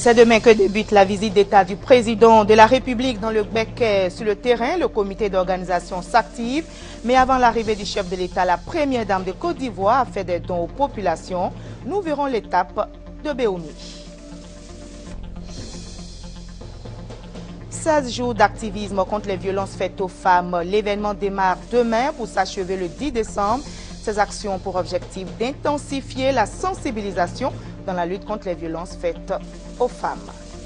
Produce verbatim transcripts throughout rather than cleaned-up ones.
C'est demain que débute la visite d'État du président de la République dans le Béquet. Sur le terrain, le comité d'organisation s'active. Mais avant l'arrivée du chef de l'État, la première dame de Côte d'Ivoire a fait des dons aux populations. Nous verrons l'étape de Béoumi. seize jours d'activisme contre les violences faites aux femmes. L'événement démarre demain pour s'achever le dix décembre. Ces actions ont pour objectif d'intensifier la sensibilisation dans la lutte contre les violences faites aux femmes.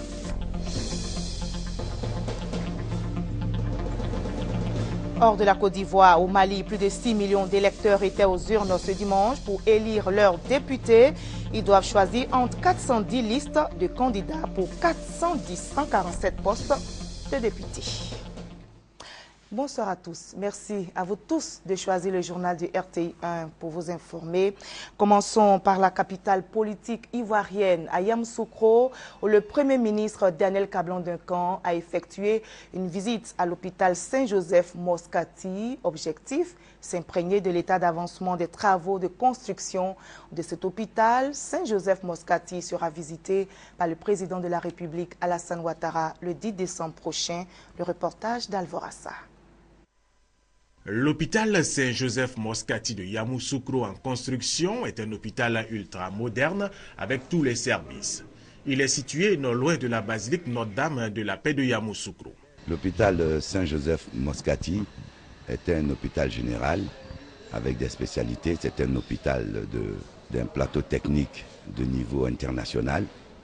Hors de la Côte d'Ivoire, au Mali, plus de six millions d'électeurs étaient aux urnes ce dimanche pour élire leurs députés. Ils doivent choisir entre quatre cent dix listes de candidats pour quatre cent quarante-sept postes de députés. Bonsoir à tous. Merci à vous tous de choisir le journal du R T I un pour vous informer. Commençons par la capitale politique ivoirienne, à Yamoussoukro, où le Premier ministre Daniel Kablan-Duncan a effectué une visite à l'hôpital Saint-Joseph-Moscati. Objectif, s'imprégner de l'état d'avancement des travaux de construction de cet hôpital. Saint-Joseph-Moscati sera visité par le président de la République, Alassane Ouattara, le dix décembre prochain. Le reportage d'Alvorassa. L'hôpital Saint-Joseph-Moscati de Yamoussoukro en construction est un hôpital ultra moderne avec tous les services. Il est situé non loin de la basilique Notre-Dame de la Paix de Yamoussoukro. L'hôpital Saint-Joseph-Moscati est un hôpital général avec des spécialités. C'est un hôpital d'un plateau technique de niveau international.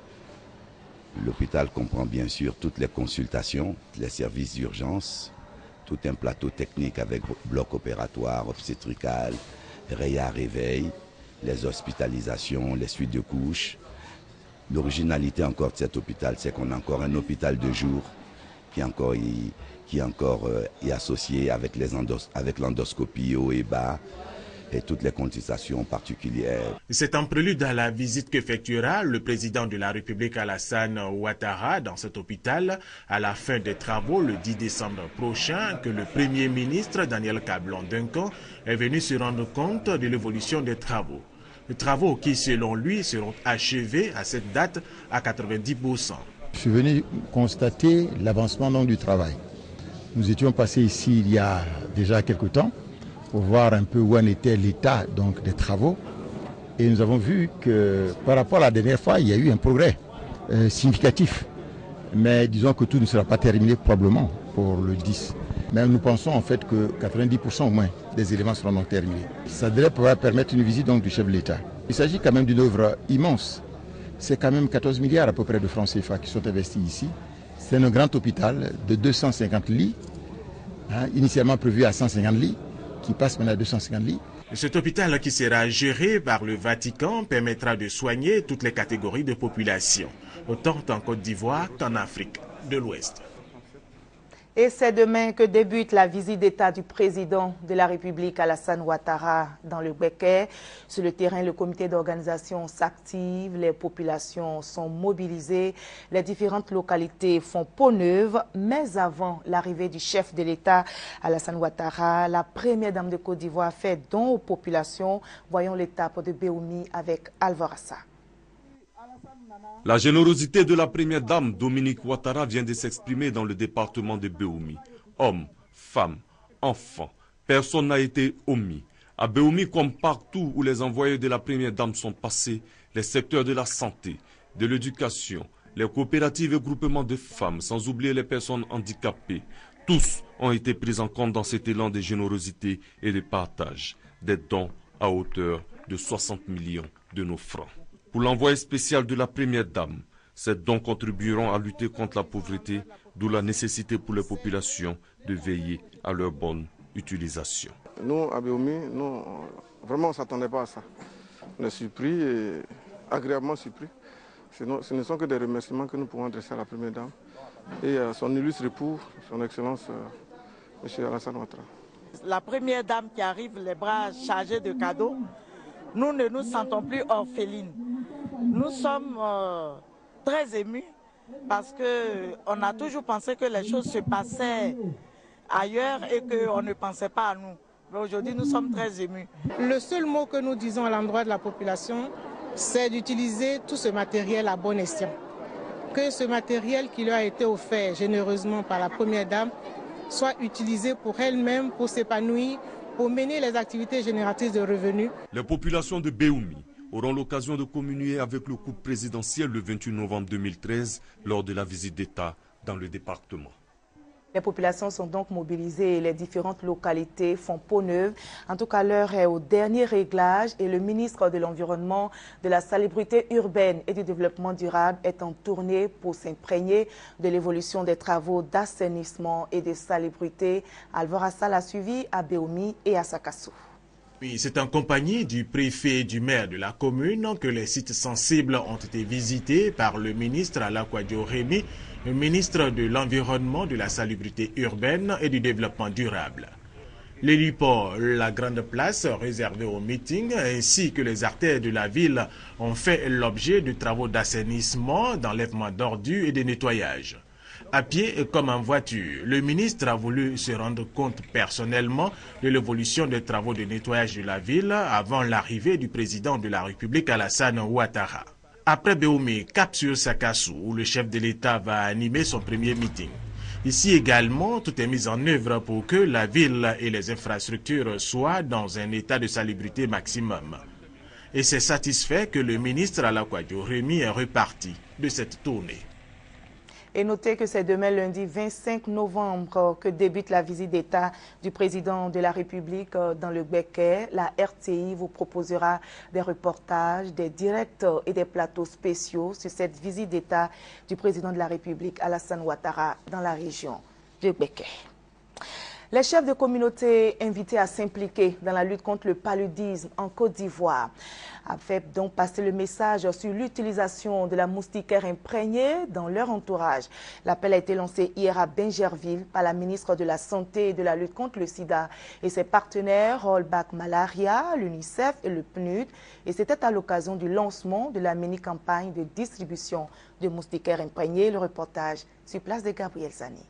L'hôpital comprend bien sûr toutes les consultations, les services d'urgence, tout un plateau technique avec bloc opératoire, obstétrical, réa réveil, les hospitalisations, les suites de couches. L'originalité encore de cet hôpital, c'est qu'on a encore un hôpital de jour qui est encore, qui est encore euh, est associé avec les endos, avec l'endoscopie haut et bas et toutes les consultations particulières. C'est en prélude à la visite qu'effectuera le président de la République Alassane Ouattara dans cet hôpital à la fin des travaux le dix décembre prochain que le Premier ministre Daniel Kablan-Duncan est venu se rendre compte de l'évolution des travaux. Les travaux qui, selon lui, seront achevés à cette date à quatre-vingt-dix pour cent. Je suis venu constater l'avancement du travail. Nous étions passés ici il y a déjà quelque temps pour voir un peu où en était l'état donc des travaux. Et nous avons vu que par rapport à la dernière fois, il y a eu un progrès euh, significatif. Mais disons que tout ne sera pas terminé probablement pour le dix. Mais nous pensons en fait que quatre-vingt-dix pour cent au moins des éléments seront donc terminés. Ça devrait pouvoir permettre une visite donc du chef de l'État. Il s'agit quand même d'une œuvre immense. C'est quand même quatorze milliards à peu près de francs C F A qui sont investis ici. C'est un grand hôpital de deux cent cinquante lits, hein, initialement prévu à cent cinquante lits, qui passe maintenant à deux cent cinquante lits. Cet hôpital qui sera géré par le Vatican permettra de soigner toutes les catégories de population, autant en Côte d'Ivoire qu'en Afrique de l'Ouest. Et c'est demain que débute la visite d'État du président de la République, Alassane Ouattara, dans le Béquet. Sur le terrain, le comité d'organisation s'active, les populations sont mobilisées, les différentes localités font peau neuve. Mais avant l'arrivée du chef de l'État, Alassane Ouattara, la première dame de Côte d'Ivoire fait don aux populations. Voyons l'étape de Béoumi avec Alvorassa. La générosité de la première dame, Dominique Ouattara, vient de s'exprimer dans le département de Béoumi. Hommes, femmes, enfants, personne n'a été omis. À Béoumi, comme partout où les envoyés de la première dame sont passés, les secteurs de la santé, de l'éducation, les coopératives et groupements de femmes, sans oublier les personnes handicapées, tous ont été pris en compte dans cet élan de générosité et de partage. Des dons à hauteur de soixante millions de nos francs. Pour l'envoyé spécial de la première dame, ces dons contribueront à lutter contre la pauvreté, d'où la nécessité pour les populations de veiller à leur bonne utilisation. Nous, à Béoumi, nous, vraiment on ne s'attendait pas à ça. On est surpris et agréablement surpris. Ce ne sont que des remerciements que nous pouvons adresser à la première dame et à son illustre époux, son excellence, euh, M. Alassane Ouattara. La première dame qui arrive, les bras chargés de cadeaux, nous ne nous sentons plus orphelines. Nous sommes euh, très émus parce qu'on a toujours pensé que les choses se passaient ailleurs et qu'on ne pensait pas à nous. Mais aujourd'hui, nous sommes très émus. Le seul mot que nous disons à l'endroit de la population, c'est d'utiliser tout ce matériel à bon escient. que ce matériel qui leur a été offert généreusement par la Première Dame soit utilisé pour elle-même, pour s'épanouir, pour mener les activités génératrices de revenus. Les populations de Béoumi auront l'occasion de communier avec le couple présidentiel le vingt-huit novembre deux mille treize lors de la visite d'État dans le département. Les populations sont donc mobilisées et les différentes localités font peau neuve. En tout cas, l'heure est au dernier réglage et le ministre de l'Environnement, de la Salubrité urbaine et du Développement durable est en tournée pour s'imprégner de l'évolution des travaux d'assainissement et de salubrité. Alvaro Sall a suivi à Béoumi et à Sakassou. Oui, c'est en compagnie du préfet et du maire de la commune que les sites sensibles ont été visités par le ministre Alakwadjo Rémy, le ministre de l'Environnement, de la Salubrité urbaine et du Développement durable. L'héliport, la grande place réservée aux meetings, ainsi que les artères de la ville ont fait l'objet de travaux d'assainissement, d'enlèvement d'ordures et de nettoyage. À pied comme en voiture, le ministre a voulu se rendre compte personnellement de l'évolution des travaux de nettoyage de la ville avant l'arrivée du président de la République Alassane Ouattara. Après Béoumi, cap sur Sakassou, où le chef de l'État va animer son premier meeting. Ici également, tout est mis en œuvre pour que la ville et les infrastructures soient dans un état de salubrité maximum. Et c'est satisfait que le ministre Alakwadjo Rémy est reparti de cette tournée. Et notez que c'est demain lundi vingt-cinq novembre que débute la visite d'État du président de la République dans le Béquet. La R T I vous proposera des reportages, des directs et des plateaux spéciaux sur cette visite d'État du président de la République Alassane Ouattara dans la région du Béquet. Les chefs de communauté invités à s'impliquer dans la lutte contre le paludisme en Côte d'Ivoire a fait donc passer le message sur l'utilisation de la moustiquaire imprégnée dans leur entourage. L'appel a été lancé hier à Bingerville par la ministre de la Santé et de la lutte contre le sida et ses partenaires Rollback Malaria, l'UNICEF et le P N U D. Et c'était à l'occasion du lancement de la mini-campagne de distribution de moustiquaires imprégnées. Le reportage sur place de Gabriel Zani.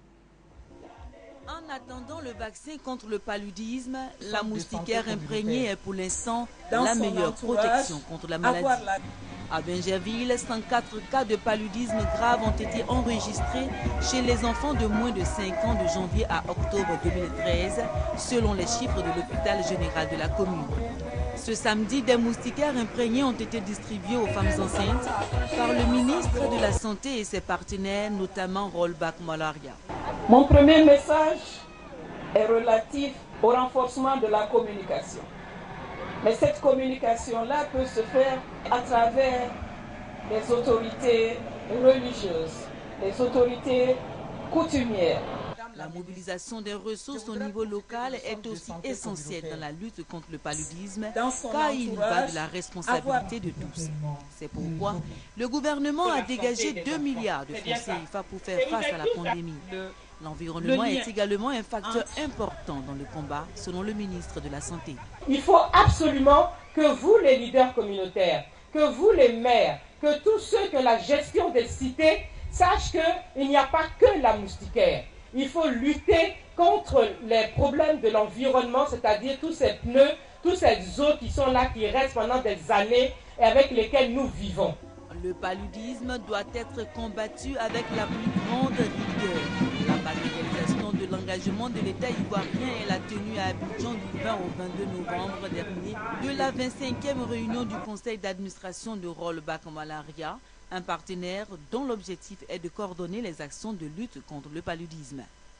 En attendant le vaccin contre le paludisme, la moustiquaire imprégnée est pour l'instant la meilleure protection contre la maladie. À Bingerville, cent quatre cas de paludisme grave ont été enregistrés chez les enfants de moins de cinq ans de janvier à octobre deux mille treize, selon les chiffres de l'hôpital général de la commune. Ce samedi, des moustiquaires imprégnés ont été distribués aux femmes enceintes par le ministre de la Santé et ses partenaires, notamment Rollback Malaria. Mon premier message est relatif au renforcement de la communication. Mais cette communication-là peut se faire à travers les autorités religieuses, les autorités coutumières. La mobilisation des ressources au niveau local est aussi essentielle dans la lutte contre le paludisme, car il va de la responsabilité de tous. C'est pourquoi le gouvernement a dégagé deux milliards de francs C F A pour faire face à la pandémie. L'environnement est également un facteur important dans le combat, selon le ministre de la Santé. Il faut absolument que vous, les leaders communautaires, que vous, les maires, que tous ceux que la gestion des cités sachent qu'il n'y a pas que la moustiquaire. Il faut lutter contre les problèmes de l'environnement, c'est-à-dire tous ces pneus, tous ces eaux qui sont là, qui restent pendant des années et avec lesquelles nous vivons. Le paludisme doit être combattu avec la plus grande rigueur. La matérialisation de l'engagement de l'État ivoirien est la tenue à Abidjan du vingt au vingt-deux novembre dernier de la vingt-cinquième réunion du conseil d'administration de Rollback Malaria, un partenaire dont l'objectif est de coordonner les actions de lutte contre le paludisme.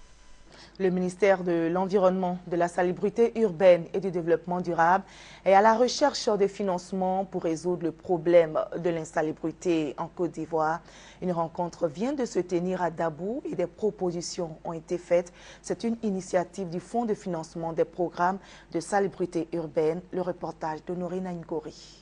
Le ministère de l'Environnement, de la Salubrité urbaine et du Développement durable est à la recherche de financements pour résoudre le problème de l'insalubrité en Côte d'Ivoire. Une rencontre vient de se tenir à Dabou et des propositions ont été faites. C'est une initiative du Fonds de financement des programmes de salubrité urbaine. Le reportage d'Honoré Ngori.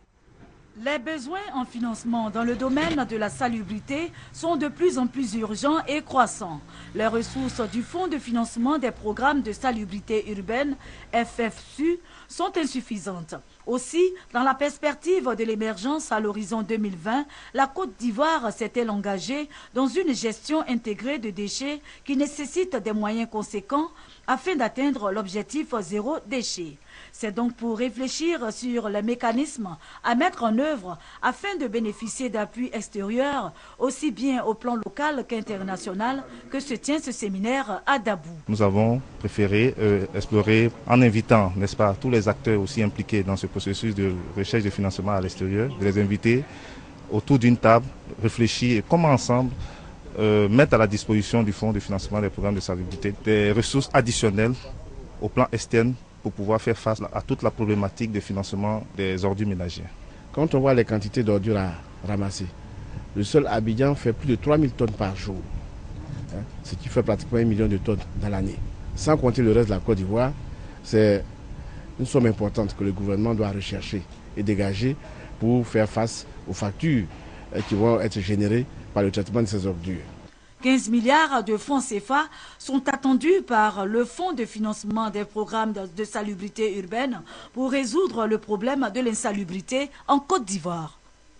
Les besoins en financement dans le domaine de la salubrité sont de plus en plus urgents et croissants. Les ressources du Fonds de financement des programmes de salubrité urbaine, F F S U, sont insuffisantes. Aussi, dans la perspective de l'émergence à l'horizon deux mille vingt, la Côte d'Ivoire s'est-elle engagée dans une gestion intégrée de déchets qui nécessite des moyens conséquents afin d'atteindre l'objectif zéro déchet. C'est donc pour réfléchir sur les mécanismes à mettre en œuvre afin de bénéficier d'appuis extérieurs, aussi bien au plan local qu'international, que se tient ce séminaire à Dabou. Nous avons préféré euh, explorer en invitant, n'est-ce pas, tous les acteurs aussi impliqués dans ce processus de recherche de financement à l'extérieur, de les inviter autour d'une table, réfléchir et comment ensemble euh, mettre à la disposition du Fonds de financement des programmes de salubrité des ressources additionnelles au plan externe pour pouvoir faire face à toute la problématique de financement des ordures ménagères. Quand on voit les quantités d'ordures à ramasser, le seul Abidjan fait plus de trois mille tonnes par jour, hein, ce qui fait pratiquement un million de tonnes dans l'année. Sans compter le reste de la Côte d'Ivoire, c'est une somme importante que le gouvernement doit rechercher et dégager pour faire face aux factures qui vont être générées par le traitement de ces ordures. quinze milliards de francs C F A sont attendus par le Fonds de financement des programmes de salubrité urbaine pour résoudre le problème de l'insalubrité en Côte d'Ivoire.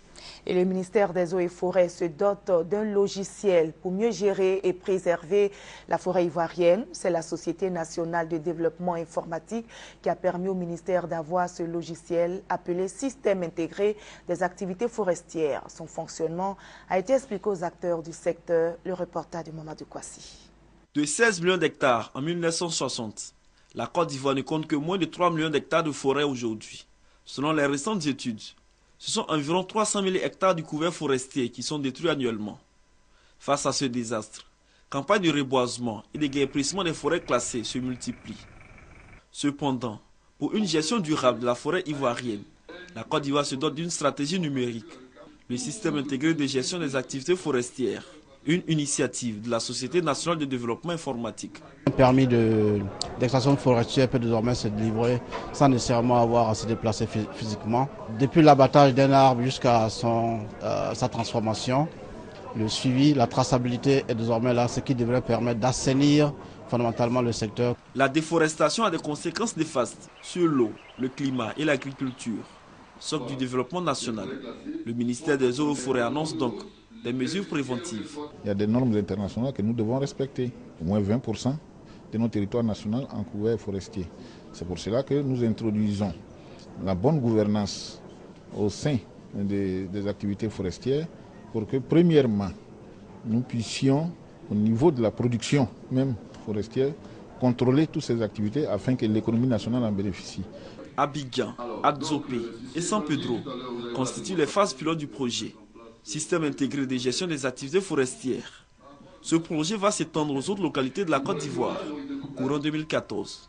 Et le ministère des Eaux et Forêts se dote d'un logiciel pour mieux gérer et préserver la forêt ivoirienne. C'est la Société nationale de développement informatique qui a permis au ministère d'avoir ce logiciel appelé Système intégré des activités forestières. Son fonctionnement a été expliqué aux acteurs du secteur. Le reportage de Mamadou Kwasi. De seize millions d'hectares en mille neuf cent soixante, la Côte d'Ivoire ne compte que moins de trois millions d'hectares de forêt aujourd'hui. Selon les récentes études, ce sont environ trois cent mille hectares du couvert forestier qui sont détruits annuellement. Face à ce désastre, campagnes de reboisement et de guérissement des forêts classées se multiplient. Cependant, pour une gestion durable de la forêt ivoirienne, la Côte d'Ivoire se dote d'une stratégie numérique, le système intégré de gestion des activités forestières, une initiative de la Société nationale de développement informatique. Le permis d'extraction forestière peut désormais se délivrer sans nécessairement avoir à se déplacer physiquement. Depuis l'abattage d'un arbre jusqu'à euh, sa transformation, le suivi, la traçabilité est désormais là, ce qui devrait permettre d'assainir fondamentalement le secteur. La déforestation a des conséquences néfastes sur l'eau, le climat et l'agriculture. Socle du développement national, le ministère des Eaux et Forêts annonce donc des mesures préventives. Il y a des normes internationales que nous devons respecter. Au moins vingt pour cent de nos territoires nationaux en couvert forestier. C'est pour cela que nous introduisons la bonne gouvernance au sein des, des activités forestières pour que, premièrement, nous puissions, au niveau de la production même forestière, contrôler toutes ces activités afin que l'économie nationale en bénéficie. Abidjan, Adzopé et San Pedro constituent les phases pilotes du projet. Système intégré de gestion des activités forestières. Ce projet va s'étendre aux autres localités de la Côte d'Ivoire, courant deux mille quatorze.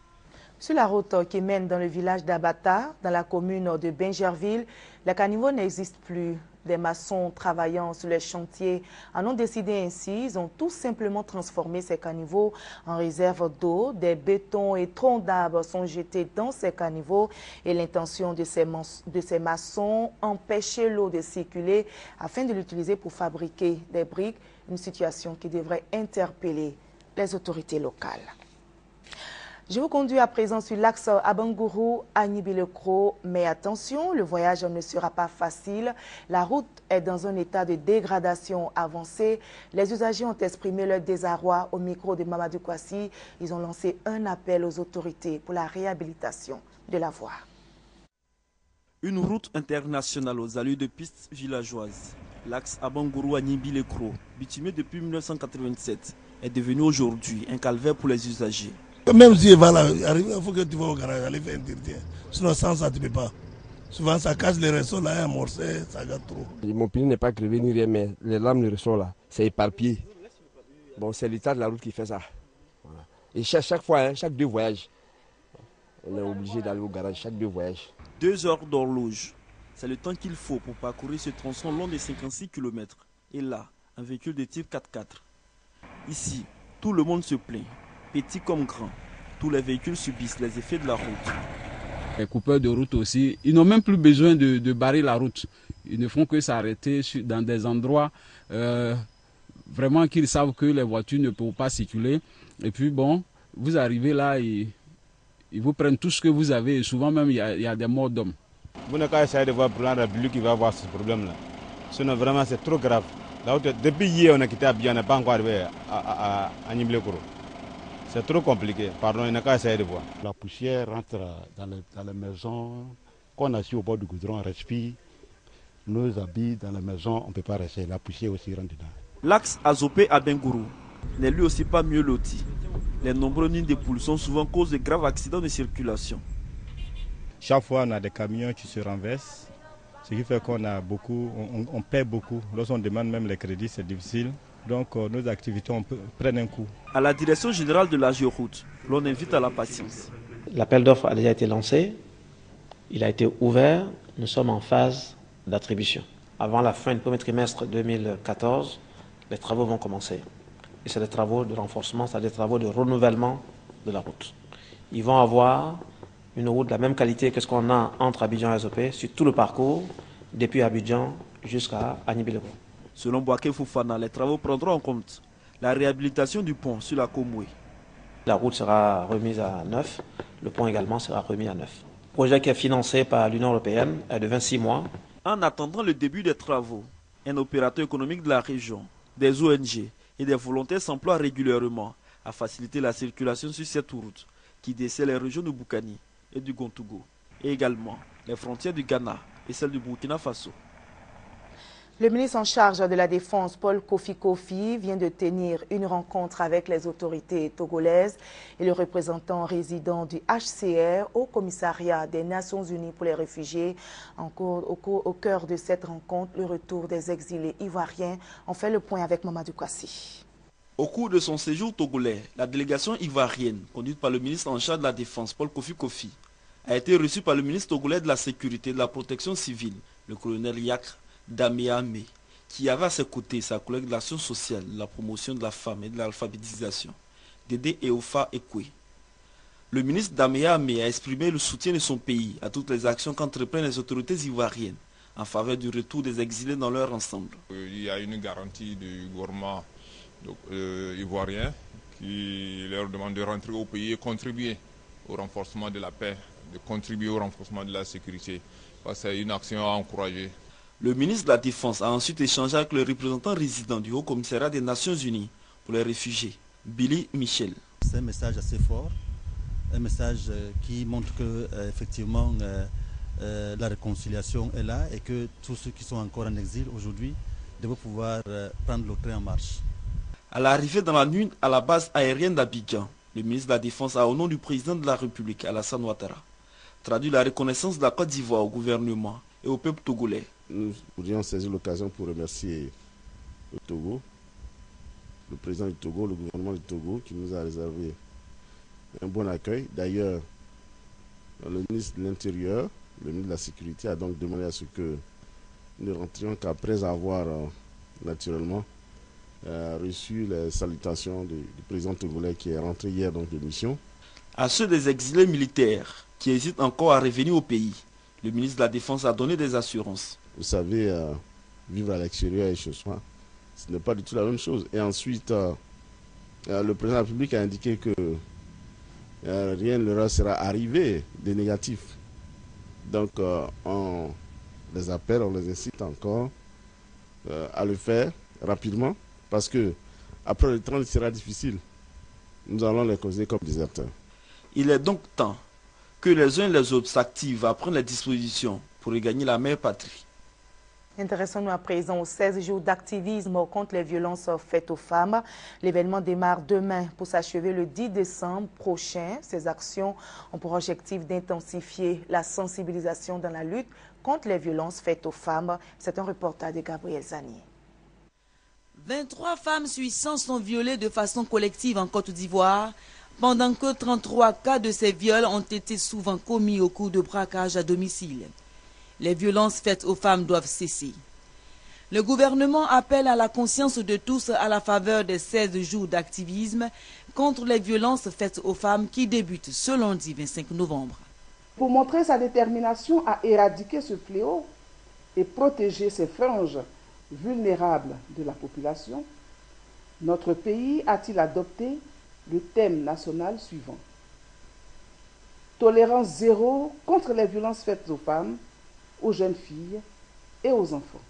Sur la route qui mène dans le village d'Abata, dans la commune de Bingerville, les caniveaux n'existent plus. Des maçons travaillant sur les chantiers en ont décidé ainsi. Ils ont tout simplement transformé ces caniveaux en réserve d'eau. Des bétons et troncs d'arbres sont jetés dans ces caniveaux et l'intention de ces, de ces maçons, empêcher l'eau de circuler afin de l'utiliser pour fabriquer des briques, une situation qui devrait interpeller les autorités locales. Je vous conduis à présent sur l'axe Abangourou à Nibilekro, mais attention, le voyage ne sera pas facile. La route est dans un état de dégradation avancée. Les usagers ont exprimé leur désarroi au micro de Mamadou Kwasi. Ils ont lancé un appel aux autorités pour la réhabilitation de la voie. Une route internationale aux allures de pistes villageoises. L'axe Abangourou à Nibilekro, bitumé depuis mille neuf cent quatre-vingt-sept, est devenu aujourd'hui un calvaire pour les usagers. Même si va là, il faut que tu vas au garage, aller faire interdire. Sinon, sans ça, tu ne peux pas. Souvent, ça casse les ressorts là, amorcé, ça gâte trop. Mon pneu n'est pas crevé ni rien, mais les lames, les ressorts là, c'est éparpillé. Bon, c'est l'état de la route qui fait ça. Voilà. Et chaque, chaque fois, hein, chaque deux voyages, on est obligé d'aller au garage, chaque deux voyages. Deux heures d'horloge, c'est le temps qu'il faut pour parcourir ce tronçon long de cinquante-six kilomètres. Et là, un véhicule de type quatre quatre. Ici, tout le monde se plaint. Petits comme grands, tous les véhicules subissent les effets de la route. Les coupeurs de route aussi, ils n'ont même plus besoin de, de barrer la route. Ils ne font que s'arrêter dans des endroits euh, vraiment qu'ils savent que les voitures ne peuvent pas circuler. Et puis bon, vous arrivez là, ils, ils vous prennent tout ce que vous avez et souvent même il y a, il y a des morts d'hommes. Vous n'avez qu'à essayer de voir pour la République qui va avoir ce problème-là. Sinon vraiment c'est trop grave. Là, depuis hier on a quitté Abidjan, on n'est pas encore arrivé à, à, à, à Nibilekro. C'est trop compliqué. Pardon, il n'a qu'à essayer de voir. La poussière rentre dans les, dans les maisons. Quand on est assis au bord du goudron, on respire. Nos habits dans la maison, on ne peut pas rester. La poussière aussi rentre dedans. L'axe Azopé à Bengourou n'est lui aussi pas mieux loti. Les nombreux nids de poules sont souvent cause de graves accidents de circulation. Chaque fois, on a des camions qui se renversent. Ce qui fait qu'on a beaucoup, on, on paie beaucoup. Lorsqu'on demande même les crédits, c'est difficile. Donc euh, nos activités on peut, prennent un coup. À la direction générale de la géoroute, l'on invite à la patience. L'appel d'offres a déjà été lancé. Il a été ouvert. Nous sommes en phase d'attribution. Avant la fin du premier trimestre deux mille quatorze, les travaux vont commencer. Et c'est des travaux de renforcement, c'est des travaux de renouvellement de la route. Ils vont avoir une route de la même qualité que ce qu'on a entre Abidjan et Azopé sur tout le parcours, depuis Abidjan jusqu'à Anibilebo. Selon Boaké Foufana, les travaux prendront en compte la réhabilitation du pont sur la Komoué. La route sera remise à neuf, le pont également sera remis à neuf. Le projet qui est financé par l'Union européenne est de vingt-six mois. En attendant le début des travaux, un opérateur économique de la région, des O N G et des volontaires s'emploient régulièrement à faciliter la circulation sur cette route qui dessert les régions de Boukani et du Gontougo, et également les frontières du Ghana et celles du Burkina Faso. Le ministre en charge de la Défense, Paul Kofi Kofi, vient de tenir une rencontre avec les autorités togolaises et le représentant résident du H C R au commissariat des Nations Unies pour les réfugiés. En cours, au, cours, au cœur de cette rencontre, le retour des exilés ivoiriens. On fait le point avec Mamadou Kwasi. Au cours de son séjour togolais, la délégation ivoirienne, conduite par le ministre en charge de la Défense, Paul Kofi Kofi, a été reçue par le ministre togolais de la Sécurité et de la Protection civile, le colonel Yakr Daméamé, qui avait à ses côtés sa collègue de l'action sociale, de la promotion de la femme et de l'alphabétisation, Dédé Eofa Ekwe. Le ministre Daméamé a exprimé le soutien de son pays à toutes les actions qu'entreprennent les autorités ivoiriennes en faveur du retour des exilés dans leur ensemble. Il y a une garantie du gouvernement donc, euh, ivoirien qui leur demande de rentrer au pays et contribuer au renforcement de la paix, de contribuer au renforcement de la sécurité. C'est une action à encourager. Le ministre de la Défense a ensuite échangé avec le représentant résident du Haut-Commissariat des Nations Unies pour les réfugiés, Billy Michel. C'est un message assez fort, un message qui montre que euh, effectivement euh, euh, la réconciliation est là et que tous ceux qui sont encore en exil aujourd'hui doivent pouvoir euh, prendre le train en marche. À l'arrivée dans la nuit à la base aérienne d'Abidjan, le ministre de la Défense a, au nom du président de la République, Alassane Ouattara, traduit la reconnaissance de la Côte d'Ivoire au gouvernement et au peuple togolais. Nous voudrions saisir l'occasion pour remercier le Togo, le président du Togo, le gouvernement du Togo qui nous a réservé un bon accueil. D'ailleurs, le ministre de l'Intérieur, le ministre de la Sécurité a donc demandé à ce que nous ne rentrions qu'après avoir euh, naturellement euh, reçu les salutations du, du président togolais qui est rentré hier donc de mission. À ceux des exilés militaires qui hésitent encore à revenir au pays, le ministre de la Défense a donné des assurances. Vous savez, euh, vivre à l'extérieur et chez soi, ce n'est pas du tout la même chose. Et ensuite, euh, euh, le président de la République a indiqué que euh, rien ne leur sera arrivé de négatif. Donc, euh, on les appelle, on les incite encore euh, à le faire rapidement, parce que après le trente, il sera difficile. Nous allons les causer comme déserteurs. Il est donc temps que les uns et les autres s'activent à prendre les dispositions pour regagner la mère patrie. Intéressons-nous à présent aux seize jours d'activisme contre les violences faites aux femmes. L'événement démarre demain pour s'achever le dix décembre prochain. Ces actions ont pour objectif d'intensifier la sensibilisation dans la lutte contre les violences faites aux femmes. C'est un reportage de Gabriel Zani. vingt-trois femmes sur cent sont violées de façon collective en Côte d'Ivoire, pendant que trente-trois cas de ces viols ont été souvent commis au cours de braquages à domicile. Les violences faites aux femmes doivent cesser. Le gouvernement appelle à la conscience de tous à la faveur des seize jours d'activisme contre les violences faites aux femmes qui débutent ce lundi vingt-cinq novembre. Pour montrer sa détermination à éradiquer ce fléau et protéger ces franges vulnérables de la population, notre pays a-t-il adopté le thème national suivant: tolérance zéro contre les violences faites aux femmes, aux jeunes filles et aux enfants.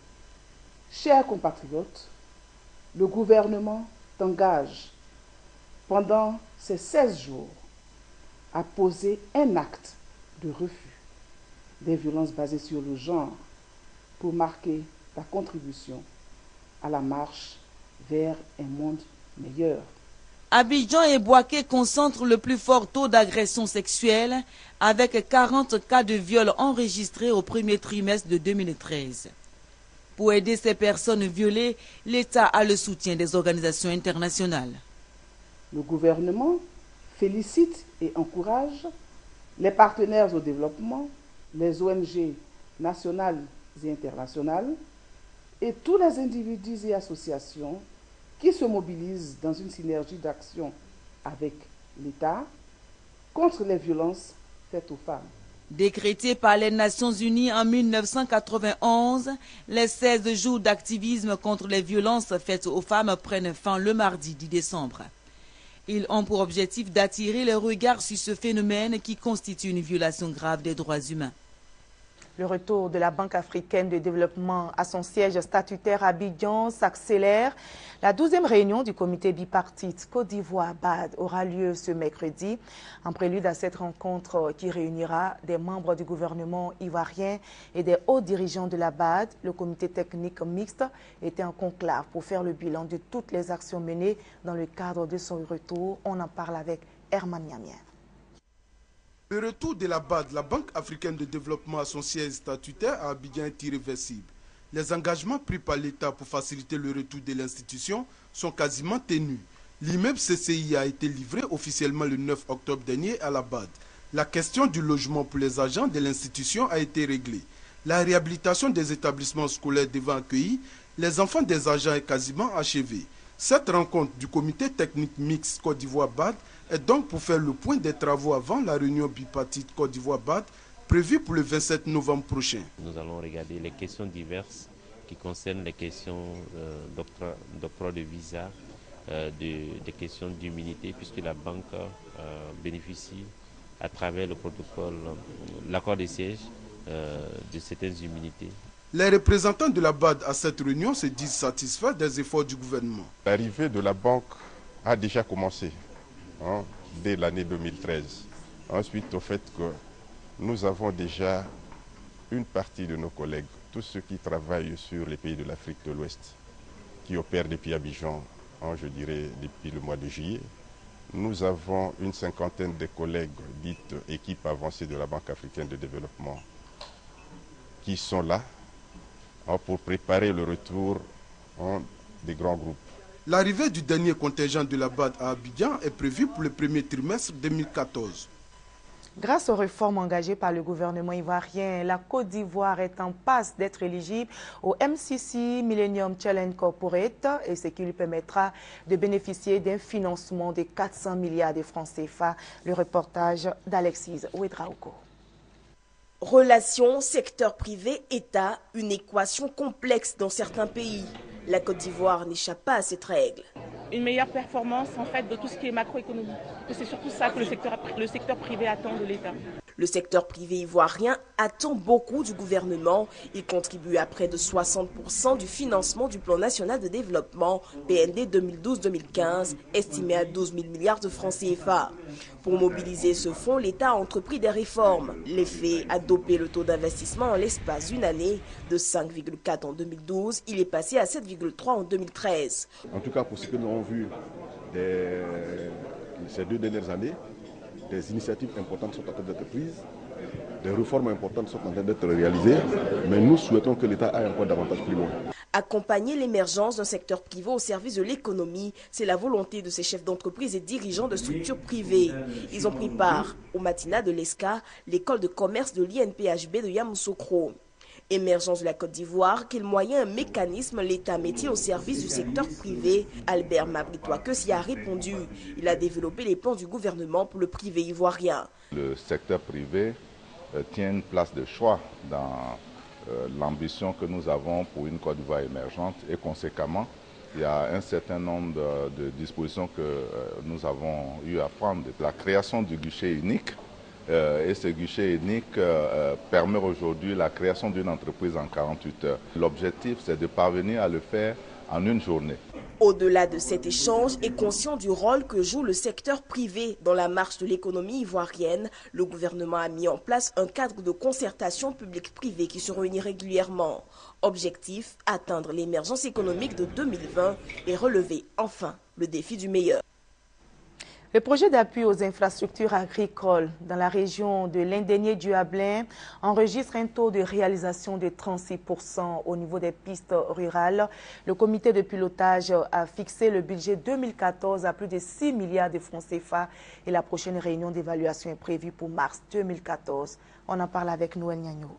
Chers compatriotes, le gouvernement t'engage pendant ces seize jours, a posé un acte de refus des violences basées sur le genre pour marquer ta contribution à la marche vers un monde meilleur. Abidjan et Bouaké concentrent le plus fort taux d'agression sexuelle avec quarante cas de viol enregistrés au premier trimestre de deux mille treize. Pour aider ces personnes violées, l'État a le soutien des organisations internationales. Le gouvernement félicite et encourage les partenaires au développement, les O N G nationales et internationales et tous les individus et associations qui se mobilisent dans une synergie d'action avec l'État contre les violences faites aux femmes. Décrété par les Nations Unies en mille neuf cent quatre-vingt-onze, les seize jours d'activisme contre les violences faites aux femmes prennent fin le mardi dix décembre. Ils ont pour objectif d'attirer les regards sur ce phénomène qui constitue une violation grave des droits humains. Le retour de la Banque africaine de développement à son siège statutaire à Abidjan s'accélère. La douzième réunion du comité bipartite Côte d'Ivoire-B A D aura lieu ce mercredi, en prélude à cette rencontre qui réunira des membres du gouvernement ivoirien et des hauts dirigeants de la B A D. Le comité technique mixte était en conclave pour faire le bilan de toutes les actions menées dans le cadre de son retour. On en parle avec Herman Niamien. Le retour de la B A D, la Banque africaine de développement à son siège statutaire à Abidjan est irréversible. Les engagements pris par l'État pour faciliter le retour de l'institution sont quasiment tenus. L'immeuble C C I a été livré officiellement le neuf octobre dernier à la B A D. La question du logement pour les agents de l'institution a été réglée. La réhabilitation des établissements scolaires devant accueillir les enfants des agents est quasiment achevée. Cette rencontre du comité technique mixte Côte d'Ivoire-B A D est donc pour faire le point des travaux avant la réunion bipartite Côte d'Ivoire-B A D prévue pour le vingt-sept novembre prochain. Nous allons regarder les questions diverses qui concernent les questions euh, d'octroi de visa, euh, de, des questions d'immunité, puisque la banque euh, bénéficie à travers le protocole, l'accord de siège, euh, de certaines immunités. Les représentants de la B A D à cette réunion se disent satisfaits des efforts du gouvernement. L'arrivée de la banque a déjà commencé hein, dès l'année deux mille treize. Ensuite, au fait que nous avons déjà une partie de nos collègues, tous ceux qui travaillent sur les pays de l'Afrique de l'Ouest, qui opèrent depuis Abidjan, hein, je dirais depuis le mois de juillet. Nous avons une cinquantaine de collègues dites équipes avancées de la Banque africaine de développement qui sont là hein, pour préparer le retour hein, des grands groupes. L'arrivée du dernier contingent de la B A D à Abidjan est prévue pour le premier trimestre deux mille quatorze. Grâce aux réformes engagées par le gouvernement ivoirien, la Côte d'Ivoire est en passe d'être éligible au M C C Millennium Challenge Corporate, et ce qui lui permettra de bénéficier d'un financement de quatre cents milliards de francs C F A. Le reportage d'Alexis Ouedraogo. Relations secteur privé-État, une équation complexe dans certains pays. La Côte d'Ivoire n'échappe pas à cette règle. Une meilleure performance en fait de tout ce qui est macroéconomique. C'est surtout ça que le secteur, le secteur privé attend de l'État. Le secteur privé ivoirien attend beaucoup du gouvernement. Il contribue à près de soixante pour cent du financement du plan national de développement P N D deux mille douze deux mille quinze, estimé à douze mille milliards de francs C F A. Pour mobiliser ce fonds, l'État a entrepris des réformes. L'effet a dopé le taux d'investissement en l'espace d'une année. De cinq virgule quatre en deux mille douze, il est passé à sept virgule trois en deux mille treize. En tout cas, pour ce que nous avons vu des... ces deux dernières années, des initiatives importantes sont en train d'être prises, des réformes importantes sont en train d'être réalisées, mais nous souhaitons que l'État aille encore davantage plus loin. Accompagner l'émergence d'un secteur privé au service de l'économie, c'est la volonté de ces chefs d'entreprise et dirigeants de structures privées. Ils ont pris part au matinat de l'E S C A, l'école de commerce de l'I N P H B de Yamoussoukro. Émergence de la Côte d'Ivoire, quel moyen, un mécanisme l'État met-il au service du secteur privé? Albert Mabritois-Keus y a répondu. Il a développé les plans du gouvernement pour le privé ivoirien. Le secteur privé euh, tient une place de choix dans euh, l'ambition que nous avons pour une Côte d'Ivoire émergente et conséquemment, il y a un certain nombre de, de dispositions que euh, nous avons eu à prendre. La création du guichet unique. Euh, et ce guichet unique euh, permet aujourd'hui la création d'une entreprise en quarante-huit heures. L'objectif, c'est de parvenir à le faire en une journée. Au-delà de cet échange et conscient du rôle que joue le secteur privé dans la marche de l'économie ivoirienne, le gouvernement a mis en place un cadre de concertation publique-privée qui se réunit régulièrement. Objectif, atteindre l'émergence économique de deux mille vingt et relever enfin le défi du meilleur. Le projet d'appui aux infrastructures agricoles dans la région de l'Indénié-du-Hablin enregistre un taux de réalisation de trente-six pour cent au niveau des pistes rurales. Le comité de pilotage a fixé le budget deux mille quatorze à plus de six milliards de francs C F A et la prochaine réunion d'évaluation est prévue pour mars deux mille quatorze. On en parle avec Noël Niagno.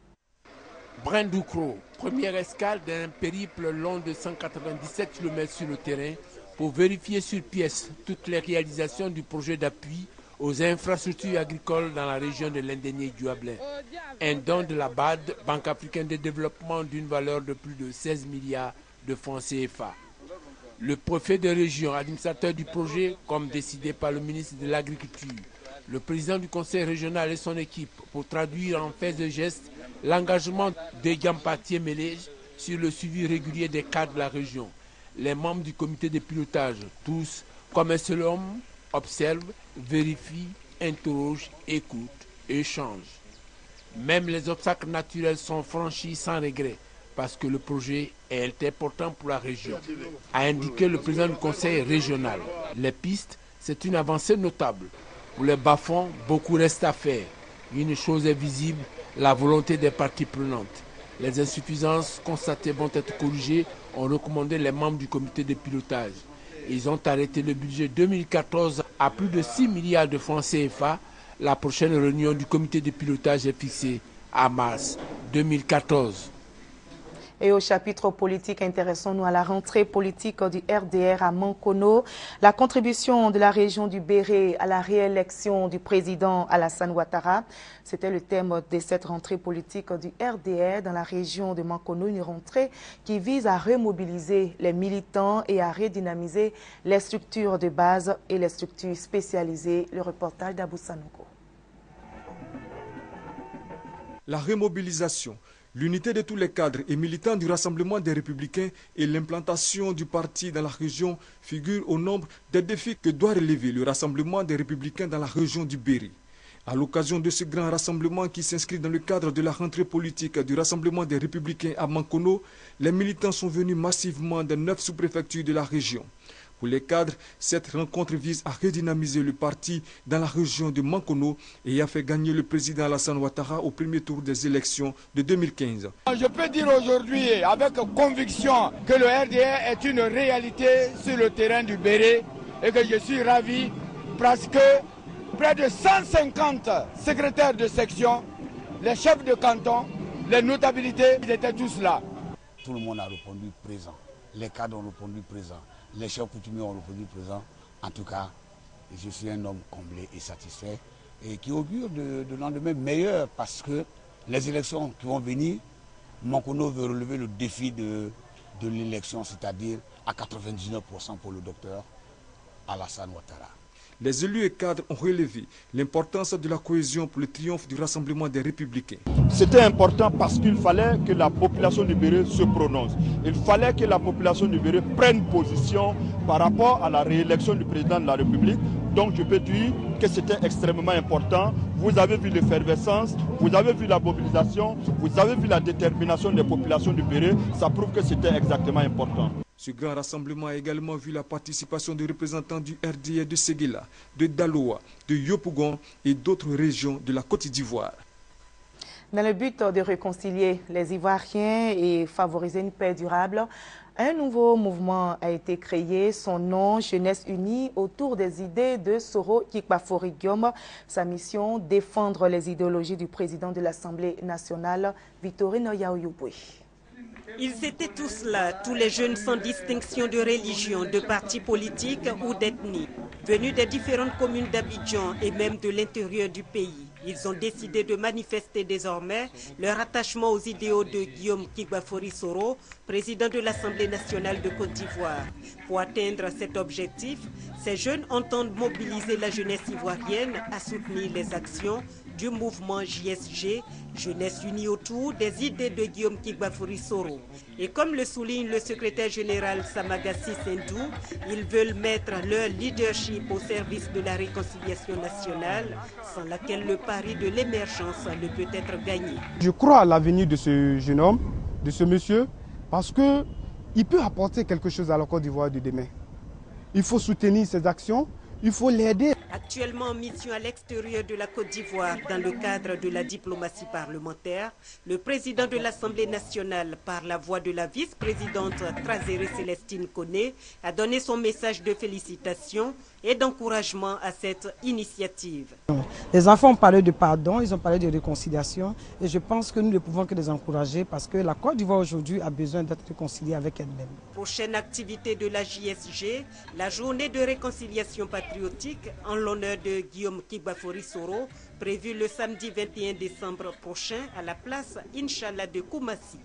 Brindoucro, première escale d'un périple long de cent quatre-vingt-dix-sept kilomètres sur le terrain pour vérifier sur pièce toutes les réalisations du projet d'appui aux infrastructures agricoles dans la région de l'Indénié-du-Hablin. Un don de la B A D, Banque africaine de développement, d'une valeur de plus de seize milliards de francs C F A. Le préfet de région, administrateur du projet, comme décidé par le ministre de l'Agriculture, le président du conseil régional et son équipe pour traduire en faits et gestes l'engagement de Yampatié Mélège sur le suivi régulier des cas de la région. Les membres du comité de pilotage, tous, comme un seul homme, observent, vérifient, interrogent, écoutent, échangent. Même les obstacles naturels sont franchis sans regret, parce que le projet est important pour la région, a indiqué le président du conseil régional. Les pistes, c'est une avancée notable. Pour les bas-fonds, beaucoup reste à faire. Une chose est visible, la volonté des parties prenantes. Les insuffisances constatées vont être corrigées, ont recommandé les membres du comité de pilotage. Ils ont arrêté le budget deux mille quatorze à plus de six milliards de francs C F A. La prochaine réunion du comité de pilotage est fixée à mars deux mille quatorze. Et au chapitre politique, intéressons-nous à la rentrée politique du R D R à Mankono. La contribution de la région du Béré à la réélection du président Alassane Ouattara. C'était le thème de cette rentrée politique du R D R dans la région de Mankono. Une rentrée qui vise à remobiliser les militants et à redynamiser les structures de base et les structures spécialisées. Le reportage d'Abou Sanogo. La remobilisation, l'unité de tous les cadres et militants du Rassemblement des Républicains et l'implantation du parti dans la région figurent au nombre des défis que doit relever le Rassemblement des Républicains dans la région du Béré. À l'occasion de ce grand rassemblement qui s'inscrit dans le cadre de la rentrée politique du Rassemblement des Républicains à Mankono, les militants sont venus massivement des neuf sous-préfectures de la région. Pour les cadres, cette rencontre vise à redynamiser le parti dans la région de Mankono et a fait gagner le président Alassane Ouattara au premier tour des élections de deux mille quinze. Je peux dire aujourd'hui avec conviction que le R D R est une réalité sur le terrain du Béré et que je suis ravi parce que près de cent cinquante secrétaires de section, les chefs de canton, les notabilités, ils étaient tous là. Tout le monde a répondu présent, les cadres ont répondu présent. Les chefs coutumiers ont répondu présent. En tout cas, je suis un homme comblé et satisfait et qui augure de, de lendemain meilleur parce que les élections qui vont venir, Mankono veut relever le défi de, de l'élection, c'est-à-dire à quatre-vingt-dix-neuf pour cent pour le docteur Alassane Ouattara. Les élus et cadres ont relevé l'importance de la cohésion pour le triomphe du Rassemblement des Républicains. C'était important parce qu'il fallait que la population du Béré se prononce. Il fallait que la population du Béré prenne position par rapport à la réélection du président de la République. Donc je peux dire que c'était extrêmement important. Vous avez vu l'effervescence, vous avez vu la mobilisation, vous avez vu la détermination des populations du Béré. Ça prouve que c'était exactement important. Ce grand rassemblement a également vu la participation de représentants du R D R de Séguéla, de Daloa, de Yopougon et d'autres régions de la Côte d'Ivoire. Dans le but de réconcilier les Ivoiriens et favoriser une paix durable, un nouveau mouvement a été créé, son nom Jeunesse Unie, autour des idées de Soro Kikbafori Guillaume. Sa mission, défendre les idéologies du président de l'Assemblée nationale, Victorine Yaouyouboui. Ils étaient tous là, tous les jeunes sans distinction de religion, de parti politique ou d'ethnie, venus des différentes communes d'Abidjan et même de l'intérieur du pays. Ils ont décidé de manifester désormais leur attachement aux idéaux de Guillaume Kikbafori Soro, président de l'Assemblée nationale de Côte d'Ivoire. Pour atteindre cet objectif, ces jeunes entendent mobiliser la jeunesse ivoirienne à soutenir les actions du mouvement J S G, Jeunesse unie autour des idées de Guillaume Kigbafuri Soro. Et comme le souligne le secrétaire général Samagassi Sendou, ils veulent mettre leur leadership au service de la réconciliation nationale, sans laquelle le pari de l'émergence ne peut être gagné. Je crois à l'avenir de ce jeune homme, de ce monsieur, parce qu'il peut apporter quelque chose à la Côte d'Ivoire de demain. Il faut soutenir ses actions, il faut l'aider. Actuellement en mission à l'extérieur de la Côte d'Ivoire dans le cadre de la diplomatie parlementaire, le président de l'Assemblée nationale, par la voix de la vice-présidente Trazéré Célestine Koné, a donné son message de félicitations et d'encouragement à cette initiative. Les enfants ont parlé de pardon, ils ont parlé de réconciliation et je pense que nous ne pouvons que les encourager parce que la Côte d'Ivoire aujourd'hui a besoin d'être réconciliée avec elle-même. Prochaine activité de la J S G, la journée de réconciliation patriotique en l'honneur de Guillaume Kigbafuri Soro, prévue le samedi vingt et un décembre prochain à la place Inch'Allah de Koumassi.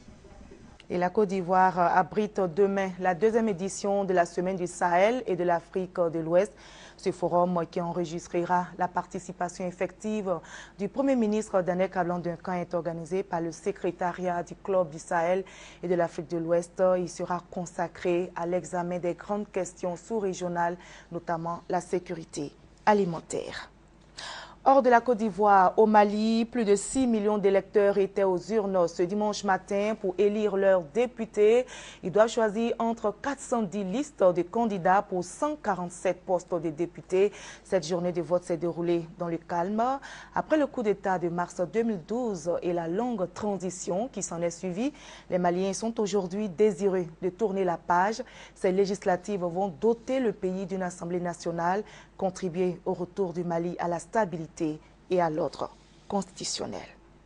Et la Côte d'Ivoire abrite demain la deuxième édition de la Semaine du Sahel et de l'Afrique de l'Ouest. Ce forum qui enregistrera la participation effective du Premier ministre Daniel Kablan-Duncan est organisé par le secrétariat du Club du Sahel et de l'Afrique de l'Ouest. Il sera consacré à l'examen des grandes questions sous-régionales, notamment la sécurité alimentaire. Hors de la Côte d'Ivoire, au Mali, plus de six millions d'électeurs étaient aux urnes ce dimanche matin pour élire leurs députés. Ils doivent choisir entre quatre cent dix listes de candidats pour cent quarante-sept postes de députés. Cette journée de vote s'est déroulée dans le calme. Après le coup d'État de mars deux mille douze et la longue transition qui s'en est suivie, les Maliens sont aujourd'hui désireux de tourner la page. Ces législatives vont doter le pays d'une Assemblée nationale, contribuer au retour du Mali à la stabilité et à l'ordre constitutionnel.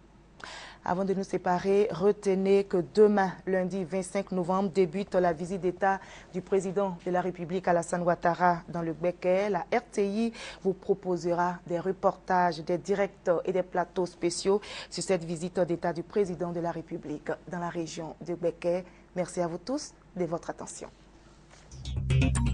Avant de nous séparer, retenez que demain, lundi vingt-cinq novembre, débute la visite d'État du président de la République Alassane Ouattara dans le Béquet. La R T I vous proposera des reportages, des directs et des plateaux spéciaux sur cette visite d'État du président de la République dans la région du Béquet. Merci à vous tous de votre attention.